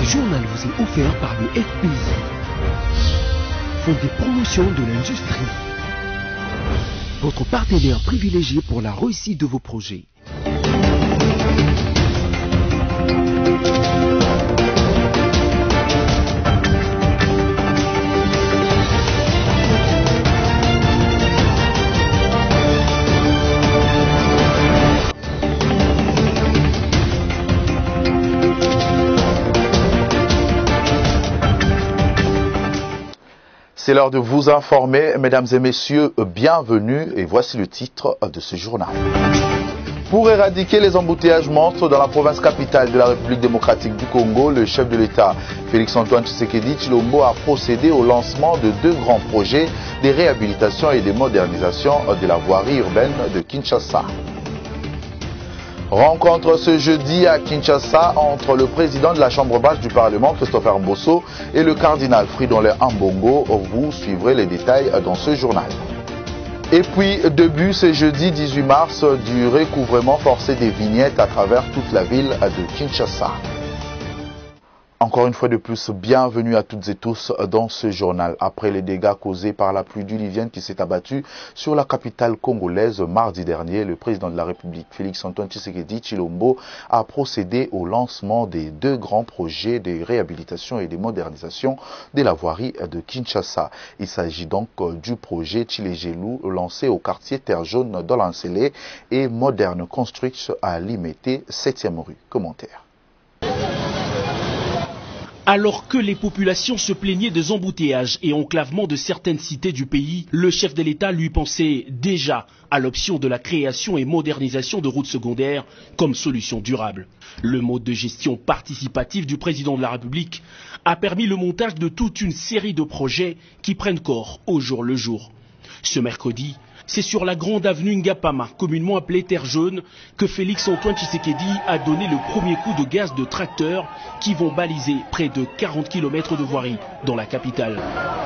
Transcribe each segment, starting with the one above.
journal vous est offert par le FPI, Fonds de promotion de l'industrie, votre partenaire privilégié pour la réussite de vos projets. C'est l'heure de vous informer, mesdames et messieurs, bienvenue et voici le titre de ce journal. Pour éradiquer les embouteillages monstres dans la province capitale de la République démocratique du Congo, le chef de l'État, Félix-Antoine Tshisekedi Tshilombo, a procédé au lancement de deux grands projets de réhabilitation et de modernisation de la voirie urbaine de Kinshasa. Rencontre ce jeudi à Kinshasa entre le président de la Chambre basse du Parlement, Christopher Mbosso, et le cardinal Fridolin Ambongo. Vous suivrez les détails dans ce journal. Et puis, début ce jeudi 18 mars du recouvrement forcé des vignettes à travers toute la ville de Kinshasa. Encore une fois de plus, bienvenue à toutes et tous dans ce journal. Après les dégâts causés par la pluie diluvienne qui s'est abattue sur la capitale congolaise mardi dernier, le président de la République, Félix-Antoine Tshisekedi Tshilombo, a procédé au lancement des deux grands projets de réhabilitation et de modernisation de la voirie de Kinshasa. Il s'agit donc du projet Tshilé-Gelou lancé au quartier Terre Jaune dans l'Ancelé et Modern Construction à Limete, 7e rue. Commentaire. Alors que les populations se plaignaient des embouteillages et enclavements de certaines cités du pays, le chef de l'État lui pensait déjà à l'option de la création et modernisation de routes secondaires comme solution durable. Le mode de gestion participative du président de la République a permis le montage de toute une série de projets qui prennent corps au jour le jour. Ce mercredi, c'est sur la grande avenue Ngapama, communément appelée Terre Jaune, que Félix-Antoine Tshisekedi a donné le premier coup de gaz de tracteurs qui vont baliser près de 40 km de voirie dans la capitale.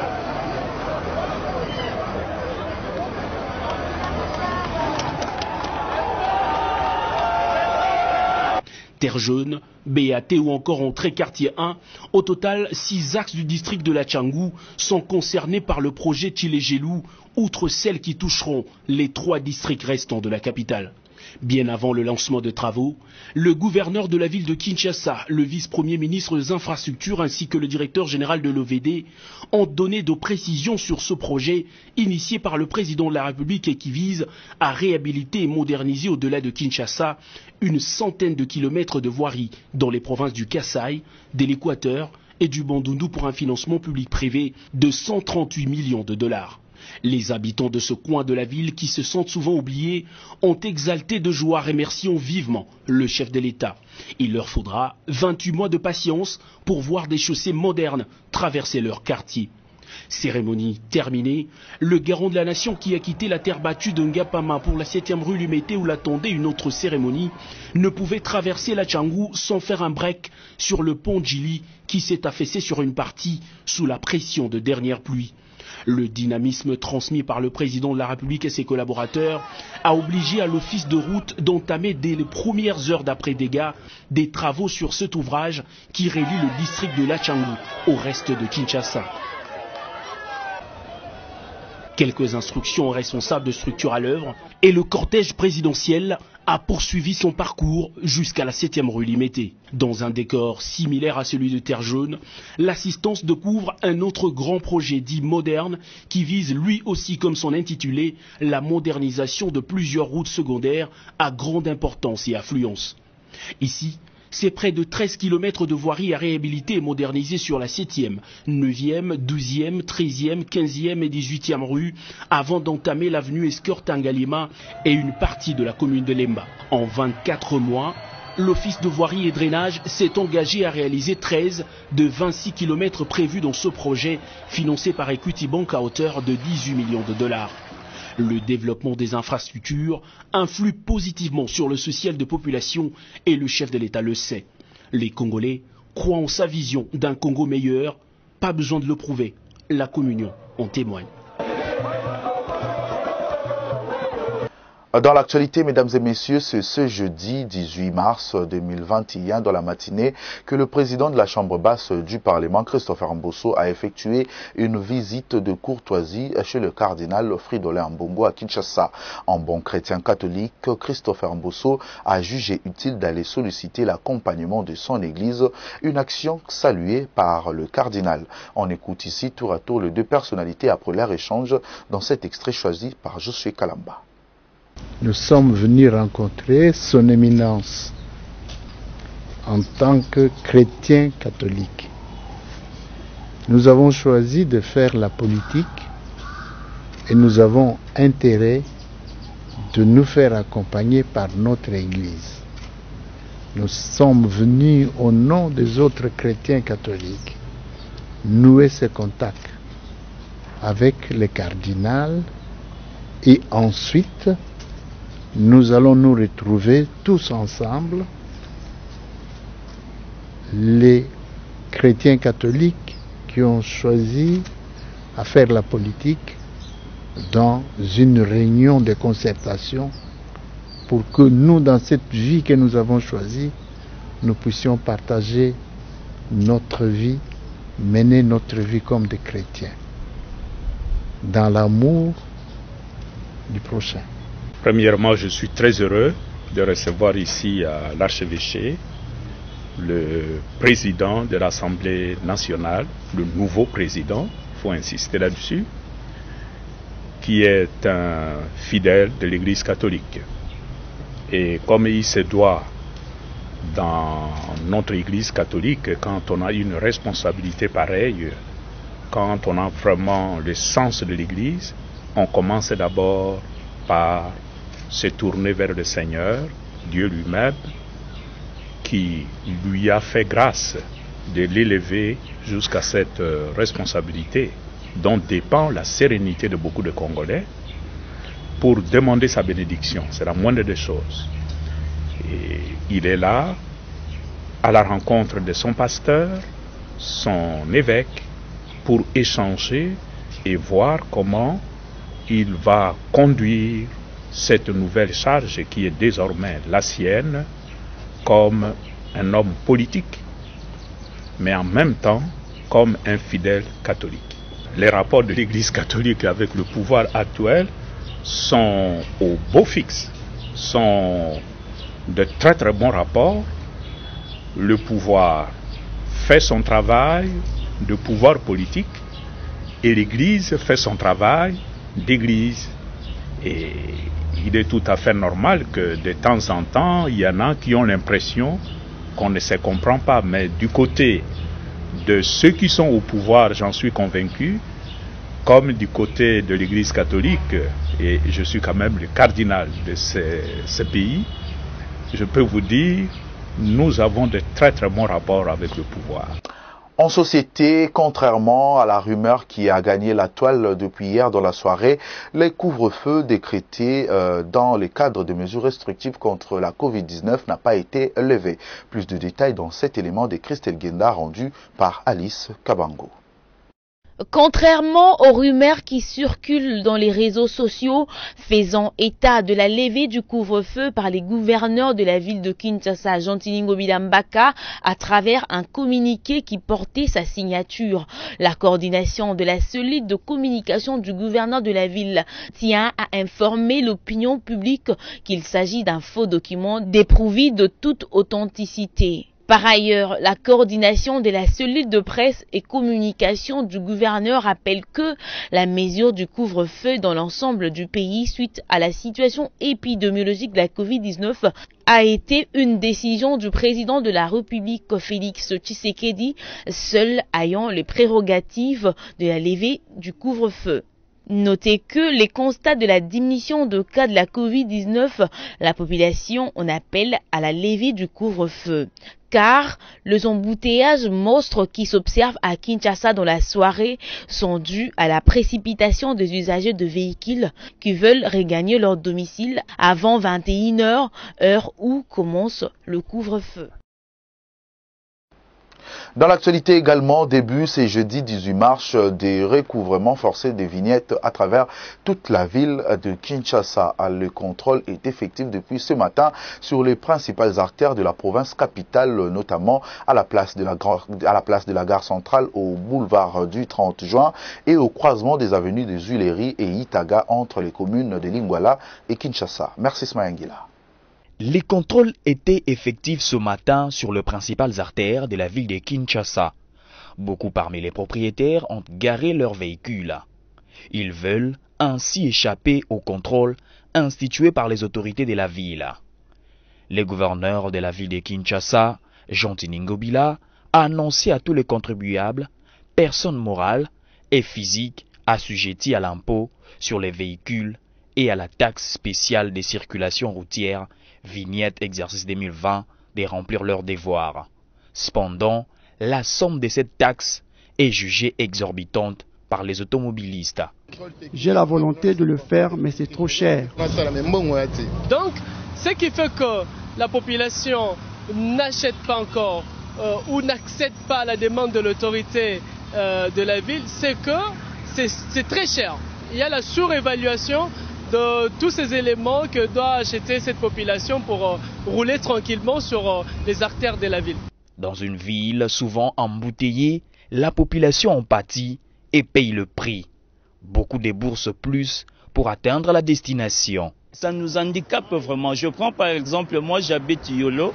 Terre Jaune, BAT ou encore entrée quartier 1, au total 6 axes du district de la Tchangou sont concernés par le projet Tshilé-Gelou, outre celles qui toucheront les 3 districts restants de la capitale. Bien avant le lancement de travaux, le gouverneur de la ville de Kinshasa, le vice-premier ministre des infrastructures ainsi que le directeur général de l'OVD ont donné de précisions sur ce projet initié par le président de la République et qui vise à réhabiliter et moderniser au-delà de Kinshasa une centaine de kilomètres de voiries dans les provinces du Kasaï, de l'Équateur et du Bandundu pour un financement public-privé de 138 millions de dollars. Les habitants de ce coin de la ville qui se sentent souvent oubliés ont exalté de joie remerciant vivement le chef de l'État. Il leur faudra 28 mois de patience pour voir des chaussées modernes traverser leur quartier. Cérémonie terminée, le garant de la nation qui a quitté la terre battue de Ngapama pour la 7e rue Limete où l'attendait une autre cérémonie ne pouvait traverser la Tchangou sans faire un break sur le pont Djili qui s'est affaissé sur une partie sous la pression de dernières pluies. Le dynamisme transmis par le président de la République et ses collaborateurs a obligé à l'office de route d'entamer dès les premières heures d'après-dégâts des travaux sur cet ouvrage qui relie le district de Lachangu au reste de Kinshasa. Quelques instructions aux responsables de structure à l'œuvre et le cortège présidentiel a poursuivi son parcours jusqu'à la 7e rue Limete. Dans un décor similaire à celui de Terre Jaune, l'assistance découvre un autre grand projet dit moderne qui vise lui aussi comme son intitulé la modernisation de plusieurs routes secondaires à grande importance et affluence. Ici, c'est près de 13 km de voiries à réhabiliter et moderniser sur la 7e, 9e, 12e, 13e, 15e et 18e rue avant d'entamer l'avenue Escort-Tangalima et une partie de la commune de Lemba. En 24 mois, l'Office de voirie et drainage s'est engagé à réaliser 13 de 26 km prévus dans ce projet financé par Equity Bank à hauteur de 18 millions de dollars. Le développement des infrastructures influe positivement sur le social de population et le chef de l'État le sait. Les Congolais croient en sa vision d'un Congo meilleur, pas besoin de le prouver, la communion en témoigne. Dans l'actualité, mesdames et messieurs, c'est ce jeudi 18 mars 2021, dans la matinée, que le président de la Chambre basse du Parlement, Christopher Mbosso, a effectué une visite de courtoisie chez le cardinal Fridolin Ambongo à Kinshasa. En bon chrétien catholique, Christopher Mbosso a jugé utile d'aller solliciter l'accompagnement de son église, une action saluée par le cardinal. On écoute ici tour à tour les deux personnalités après leur échange dans cet extrait choisi par Josué Kalamba. Nous sommes venus rencontrer son éminence en tant que chrétien catholique. Nous avons choisi de faire la politique et nous avons intérêt de nous faire accompagner par notre Église. Nous sommes venus au nom des autres chrétiens catholiques nouer ce contact avec le cardinal et ensuite nous allons nous retrouver tous ensemble, les chrétiens catholiques qui ont choisi à faire la politique dans une réunion de concertation pour que nous, dans cette vie que nous avons choisie, nous puissions partager notre vie, mener notre vie comme des chrétiens, dans l'amour du prochain. Premièrement, je suis très heureux de recevoir ici à l'archevêché le président de l'Assemblée nationale, le nouveau président, il faut insister là-dessus, qui est un fidèle de l'Église catholique. Et comme il se doit dans notre Église catholique, quand on a une responsabilité pareille, quand on a vraiment le sens de l'Église, on commence d'abord par se tourner vers le Seigneur, Dieu lui-même, qui lui a fait grâce de l'élever jusqu'à cette responsabilité dont dépend la sérénité de beaucoup de Congolais, pour demander sa bénédiction. C'est la moindre des choses. Et il est là, à la rencontre de son pasteur, son évêque, pour échanger et voir comment il va conduire cette nouvelle charge qui est désormais la sienne comme un homme politique, mais en même temps comme un fidèle catholique. Les rapports de l'Église catholique avec le pouvoir actuel sont au beau fixe, sont de très très bons rapports. Le pouvoir fait son travail de pouvoir politique et l'Église fait son travail d'Église. Et il est tout à fait normal que de temps en temps, il y en a qui ont l'impression qu'on ne se comprend pas. Mais du côté de ceux qui sont au pouvoir, j'en suis convaincu, comme du côté de l'Église catholique, et je suis quand même le cardinal de ce pays, je peux vous dire, nous avons de très très bons rapports avec le pouvoir. En société, contrairement à la rumeur qui a gagné la toile depuis hier dans la soirée, les couvre-feux décrétés dans le cadre de mesures restrictives contre la Covid-19 n'a pas été levé. Plus de détails dans cet élément de Christelle Genda rendu par Alice Kabango. Contrairement aux rumeurs qui circulent dans les réseaux sociaux faisant état de la levée du couvre-feu par les gouverneurs de la ville de Kinshasa, Jean-Tilingo Bilambaka, à travers un communiqué qui portait sa signature, la coordination de la cellule de communication du gouverneur de la ville tient à informer l'opinion publique qu'il s'agit d'un faux document dépourvu de toute authenticité. Par ailleurs, la coordination de la cellule de presse et communication du gouverneur rappelle que la mesure du couvre-feu dans l'ensemble du pays suite à la situation épidémiologique de la Covid-19 a été une décision du président de la République Félix Tshisekedi, seul ayant les prérogatives de la levée du couvre-feu. Notez que les constats de la diminution de cas de la Covid-19, la population en appelle à la levée du couvre-feu. Car les embouteillages monstres qui s'observent à Kinshasa dans la soirée sont dus à la précipitation des usagers de véhicules qui veulent regagner leur domicile avant 21 h, heure où commence le couvre-feu. Dans l'actualité également, début c'est jeudi 18 mars, des recouvrements forcés des vignettes à travers toute la ville de Kinshasa. Le contrôle est effectif depuis ce matin sur les principales artères de la province capitale, notamment à la place de la gare centrale, au boulevard du 30 juin et au croisement des avenues des Huileries et Itaga entre les communes de Lingwala et Kinshasa. Merci Smayangila. Les contrôles étaient effectifs ce matin sur les principales artères de la ville de Kinshasa. Beaucoup parmi les propriétaires ont garé leurs véhicules. Ils veulent ainsi échapper aux contrôles institués par les autorités de la ville. Le gouverneur de la ville de Kinshasa, Jean-Tini Ngobila, a annoncé à tous les contribuables, personnes morales et physiques assujetties à l'impôt sur les véhicules et à la taxe spéciale de circulation routière vignette exercice 2020 de remplir leurs devoirs. Cependant, la somme de cette taxe est jugée exorbitante par les automobilistes. J'ai la volonté de le faire, mais c'est trop cher. Donc, ce qui fait que la population n'achète pas encore ou n'accepte pas la demande de l'autorité de la ville, c'est que c'est très cher. Il y a la surévaluation de tous ces éléments que doit acheter cette population pour rouler tranquillement sur les artères de la ville. Dans une ville souvent embouteillée, la population en pâtit et paye le prix. Beaucoup déboursent plus pour atteindre la destination. Ça nous handicape vraiment. Je prends par exemple, moi j'habite Yolo.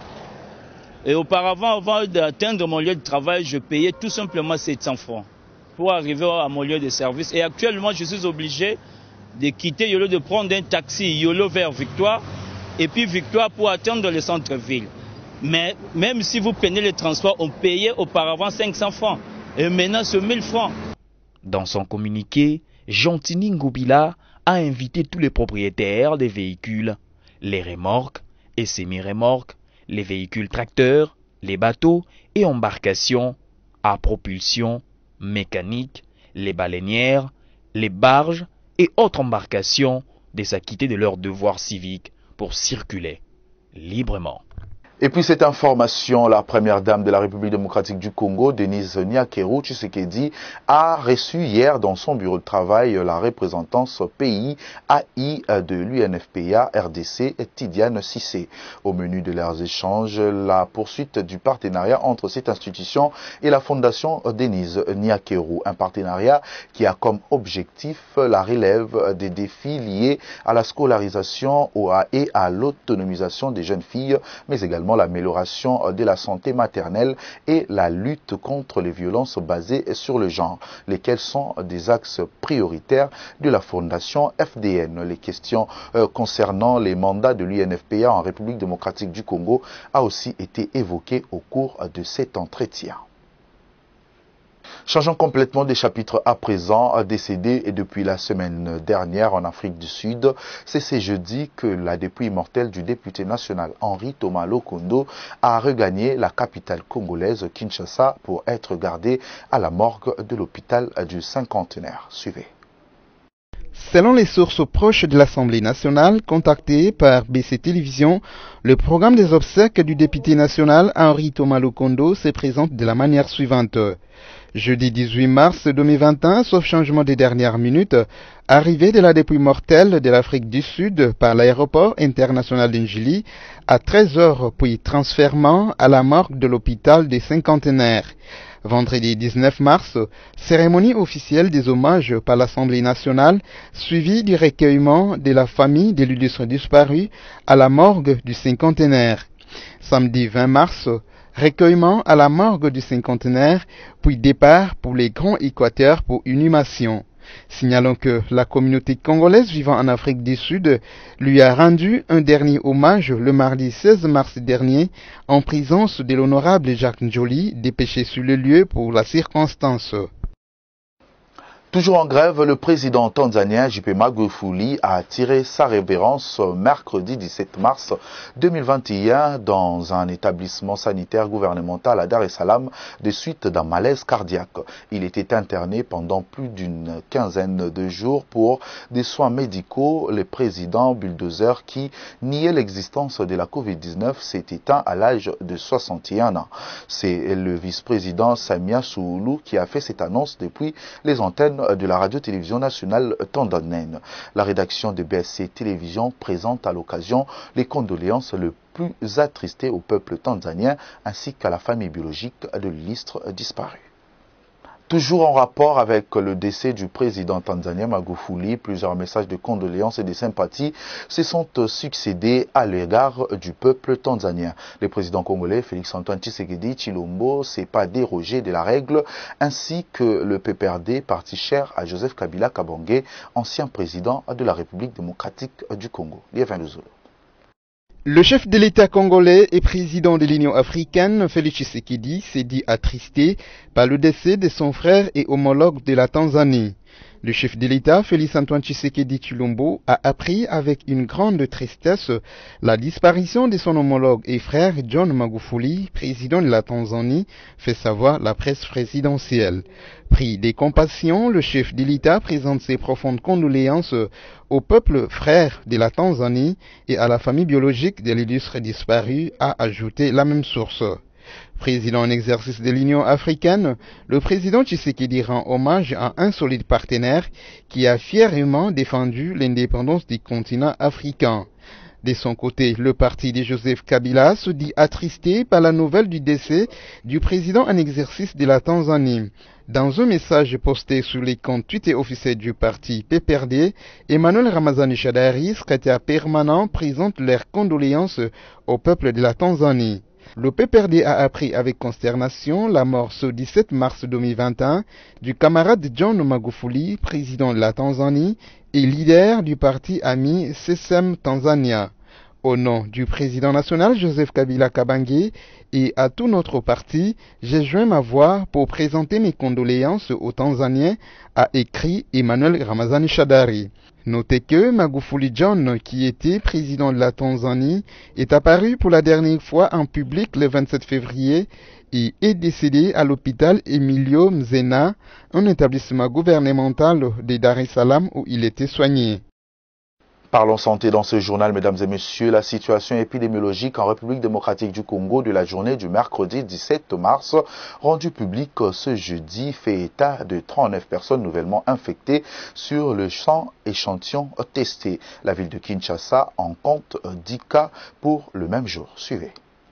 Et auparavant, avant d'atteindre mon lieu de travail, je payais tout simplement 700 francs pour arriver à mon lieu de service. Et actuellement, je suis obligé de quitter Yolo, de prendre un taxi Yolo vers Victoire, et puis Victoire pour atteindre le centre-ville. Mais même si vous prenez le transport, on payait auparavant 500 francs, et maintenant c'est 1000 francs. Dans son communiqué, Jean-Tini Ngobila a invité tous les propriétaires des véhicules, les remorques et semi-remorques, les véhicules tracteurs, les bateaux et embarcations à propulsion mécanique, les baleinières, les barges et autres embarcations de s'acquitter de leurs devoirs civiques pour circuler librement. Et puis cette information, la première dame de la République démocratique du Congo, Denise Nyakeru Tshisekedi, a reçu hier dans son bureau de travail la représentance pays AI de l'UNFPA RDC, Tidiane Sissé. Au menu de leurs échanges, la poursuite du partenariat entre cette institution et la fondation Denise Nyakeru, un partenariat qui a comme objectif la relève des défis liés à la scolarisation et à l'autonomisation des jeunes filles, mais également l'amélioration de la santé maternelle et la lutte contre les violences basées sur le genre, lesquelles sont des axes prioritaires de la fondation FDN. Les questions concernant les mandats de l'UNFPA en République démocratique du Congo a aussi été évoquées au cours de cet entretien. Changeons complètement des chapitres à présent. Décédé depuis la semaine dernière en Afrique du Sud, c'est ce jeudi que la dépouille mortelle du député national Henri Thomas Lokondo a regagné la capitale congolaise Kinshasa pour être gardée à la morgue de l'hôpital du Cinquantenaire. Suivez. Selon les sources proches de l'Assemblée nationale contactées par BC Télévision, le programme des obsèques du député national Henri Thomas Lokondo se présente de la manière suivante. Jeudi 18 mars 2021, sauf changement des dernières minutes, arrivée de la dépouille mortelle de l'Afrique du Sud par l'aéroport international d'Ingili à 13h, puis transfèrement à la morgue de l'hôpital des Cinquantenaires. Vendredi 19 mars, cérémonie officielle des hommages par l'Assemblée nationale, suivie du recueillement de la famille de l'illustre disparu à la morgue du Cinquantenaire. Samedi 20 mars, recueillement à la morgue du Cinquantenaire, puis départ pour les Grands Équateurs pour inhumation. Signalons que la communauté congolaise vivant en Afrique du Sud lui a rendu un dernier hommage le mardi 16 mars dernier en présence de l'honorable Jacques Njoli, dépêché sur le lieu pour la circonstance. Toujours en grève, le président tanzanien J.P. Magufuli a tiré sa révérence mercredi 17 mars 2021 dans un établissement sanitaire gouvernemental à Dar es Salaam des suites d'un malaise cardiaque. Il était interné pendant plus d'une quinzaine de jours pour des soins médicaux. Le président bulldozer qui niait l'existence de la Covid-19 s'est éteint à l'âge de 61 ans. C'est le vice-président Samia Suluhu qui a fait cette annonce depuis les antennes de la radio-télévision nationale tanzanienne. La rédaction de BSC Télévision présente à l'occasion les condoléances les plus attristées au peuple tanzanien ainsi qu'à la famille biologique de l'illustre disparu. Toujours en rapport avec le décès du président tanzanien Magufuli, plusieurs messages de condoléances et de sympathie se sont succédés à l'égard du peuple tanzanien. Le président congolais Félix-Antoine Tshisekedi Tshilombo s'est pas dérogé de la règle, ainsi que le PPRD, parti cher à Joseph Kabila Kabange, ancien président de la République démocratique du Congo. Le chef de l'État congolais et président de l'Union africaine, Félix Tshisekedi, s'est dit attristé par le décès de son frère et homologue de la Tanzanie. Le chef de l'État, Félix-Antoine Tshisekedi Tshilombo, a appris avec une grande tristesse la disparition de son homologue et frère John Magufuli, président de la Tanzanie, fait savoir la presse présidentielle. Pris de compassion, le chef de l'État présente ses profondes condoléances au peuple frère de la Tanzanie et à la famille biologique de l'illustre disparu, a ajouté la même source. Président en exercice de l'Union africaine, le président Tshisekedi rend hommage à un solide partenaire qui a fièrement défendu l'indépendance du continent africain. De son côté, le parti de Joseph Kabila se dit attristé par la nouvelle du décès du président en exercice de la Tanzanie. Dans un message posté sur les comptes Twitter officiels du parti PPRD, Emmanuel Ramazani Shadari, secrétaire permanent, présente leurs condoléances au peuple de la Tanzanie. Le PPRD a appris avec consternation la mort ce 17 mars 2021 du camarade John Magufuli, président de la Tanzanie et leader du parti ami CCM Tanzania. Au nom du président national Joseph Kabila Kabange et à tout notre parti, j'ai joint ma voix pour présenter mes condoléances aux Tanzaniens, a écrit Emmanuel Ramazani Shadari. Notez que Magufuli John, qui était président de la Tanzanie, est apparu pour la dernière fois en public le 27 février et est décédé à l'hôpital Emilio Mzena, un établissement gouvernemental de Dar es Salaam où il était soigné. Parlons santé dans ce journal, mesdames et messieurs. La situation épidémiologique en République démocratique du Congo de la journée du mercredi 17 mars, rendue publique ce jeudi, fait état de 39 personnes nouvellement infectées sur le 100 échantillons testés. La ville de Kinshasa en compte 10 cas pour le même jour. Suivez.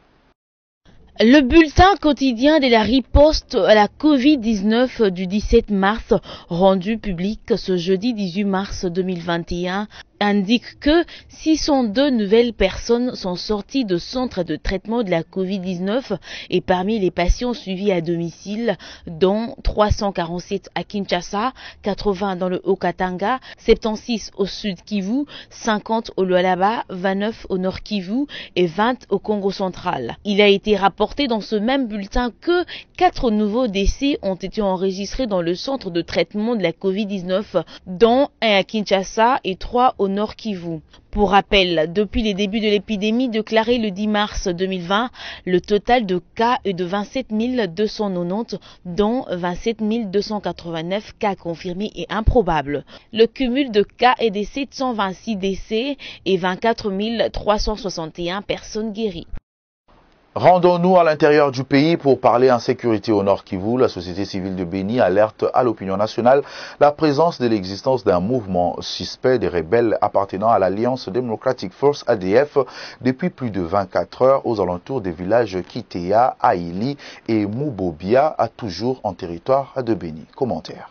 Le bulletin quotidien de la riposte à la Covid-19 du 17 mars, rendu public ce jeudi 18 mars 2021, indique que 602 nouvelles personnes sont sorties de centres de traitement de la Covid-19 et parmi les patients suivis à domicile, dont 347 à Kinshasa, 80 dans le Haut-Katanga, 76 au Sud Kivu, 50 au Lualaba, 29 au Nord Kivu et 20 au Congo central. Il a été rapporté dans ce même bulletin que 4 nouveaux décès ont été enregistrés dans le centre de traitement de la Covid-19, dont 1 à Kinshasa et 3 au Nord Kivu. Pour rappel, depuis les débuts de l'épidémie déclarée le 10 mars 2020, le total de cas est de 27 290, dont 27 289 cas confirmés et improbables. Le cumul de cas est de 726 décès et 24 361 personnes guéries. Rendons-nous à l'intérieur du pays pour parler insécurité au Nord Kivu. La société civile de Béni alerte à l'opinion nationale la présence de l'existence d'un mouvement suspect des rebelles appartenant à l'Alliance démocratique Force ADF depuis plus de 24 heures aux alentours des villages Kitea, Aili et Mubobia, à toujours en territoire de Béni. Commentaire.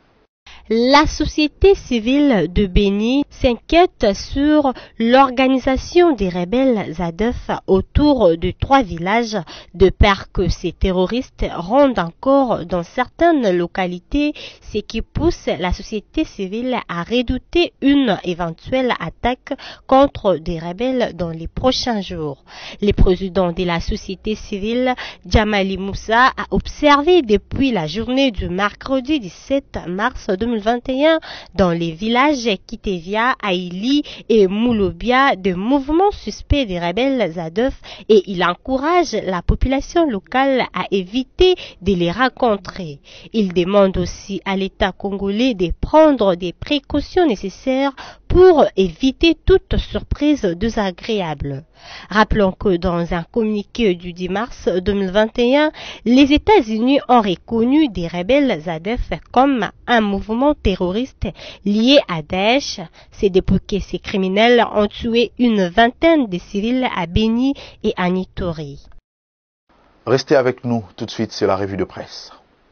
La société civile de Béni s'inquiète sur l'organisation des rebelles ADF autour de 3 villages, de peur que ces terroristes rendent encore dans certaines localités, ce qui pousse la société civile à redouter une éventuelle attaque contre des rebelles dans les prochains jours. Le président de la société civile, Djamali Moussa, a observé depuis la journée du mercredi 17 mars 2021 2021 dans les villages Kitevia, Aïli et Moulobia de mouvements suspects des rebelles Zadef et il encourage la population locale à éviter de les rencontrer. Il demande aussi à l'État congolais de prendre des précautions nécessaires pour éviter toute surprise désagréable. Rappelons que dans un communiqué du 10 mars 2021, les États-Unis ont reconnu des rebelles Zadef comme un mouvement terroriste lié à Daesh. C'est depuis que ces criminels ont tué une vingtaine de civils à Beni et à Nitori. Restez avec nous, tout de suite, c'est la revue de presse.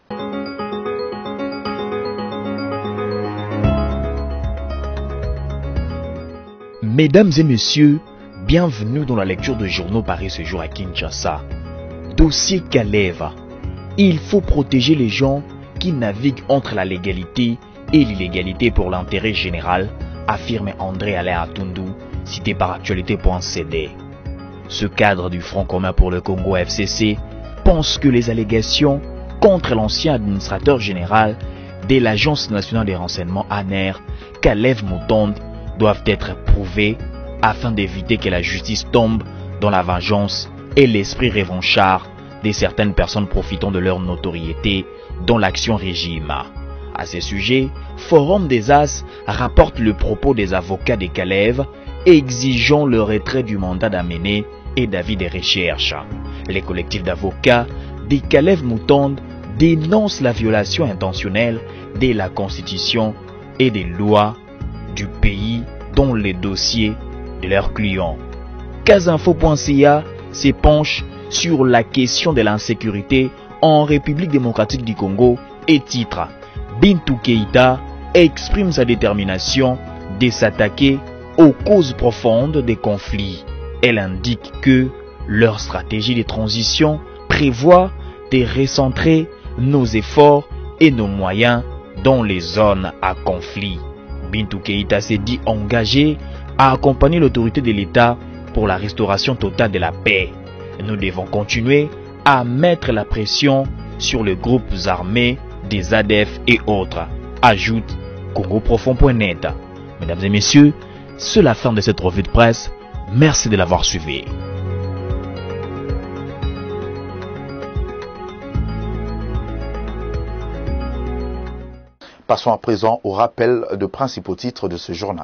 Mesdames et messieurs, bienvenue dans la lecture de journaux parus ce jour à Kinshasa. Dossier Kaleva. Il faut protéger les gens qui naviguent entre la légalité et l'illégalité pour l'intérêt général, affirme André Alain Atundu, cité par Actualité.cd. Ce cadre du Front commun pour le Congo FCC pense que les allégations contre l'ancien administrateur général de l'Agence nationale des renseignements ANER, Kalev Mutombo, doivent être prouvées afin d'éviter que la justice tombe dans la vengeance et l'esprit revanchard de certaines personnes profitant de leur notoriété dans l'action régime. À ce sujet, Forum des As rapporte le propos des avocats de Kalev exigeant le retrait du mandat d'amener et d'avis de recherche. Les collectifs d'avocats de Kalev Mutombo dénoncent la violation intentionnelle de la Constitution et des lois du pays dont les dossiers de leurs clients. Casinfo.ca s'épanche sur la question de l'insécurité en République démocratique du Congo et titre Bintou Keïta exprime sa détermination de s'attaquer aux causes profondes des conflits. Elle indique que leur stratégie de transition prévoit de recentrer nos efforts et nos moyens dans les zones à conflit. Bintou Keïta s'est dit engagé à accompagner l'autorité de l'État pour la restauration totale de la paix. Nous devons continuer à mettre la pression sur les groupes armés des ADF et autres, ajoute congoprofond.net. Mesdames et messieurs, c'est la fin de cette revue de presse. Merci de l'avoir suivi. Passons à présent au rappel de principaux titres de ce journal.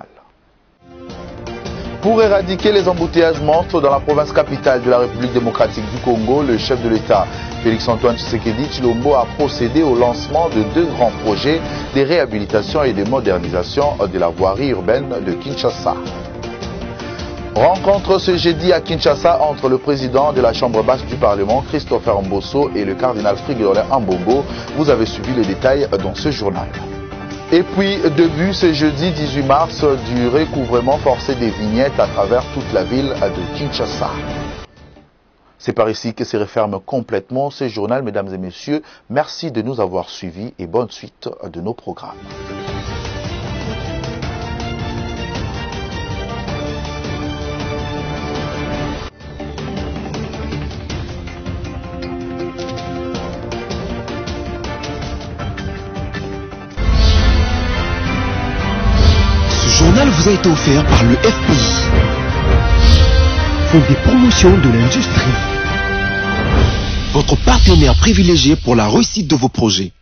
Pour éradiquer les embouteillages mortels dans la province capitale de la République démocratique du Congo, le chef de l'État, Félix-Antoine Tshisekedi Tshilombo, a procédé au lancement de 2 grands projets de réhabilitation et de modernisation de la voirie urbaine de Kinshasa. Rencontre ce jeudi à Kinshasa entre le président de la Chambre basse du Parlement, Christopher Mbosso, et le cardinal Frigolin Ambongo. Vous avez suivi les détails dans ce journal. Et puis, début ce jeudi 18 mars du recouvrement forcé des vignettes à travers toute la ville de Kinshasa. C'est par ici que se referme complètement ce journal, mesdames et messieurs. Merci de nous avoir suivis et bonne suite de nos programmes. Ce journal vous a été offert par le FPI, Fonds des promotions de l'industrie, votre partenaire privilégié pour la réussite de vos projets.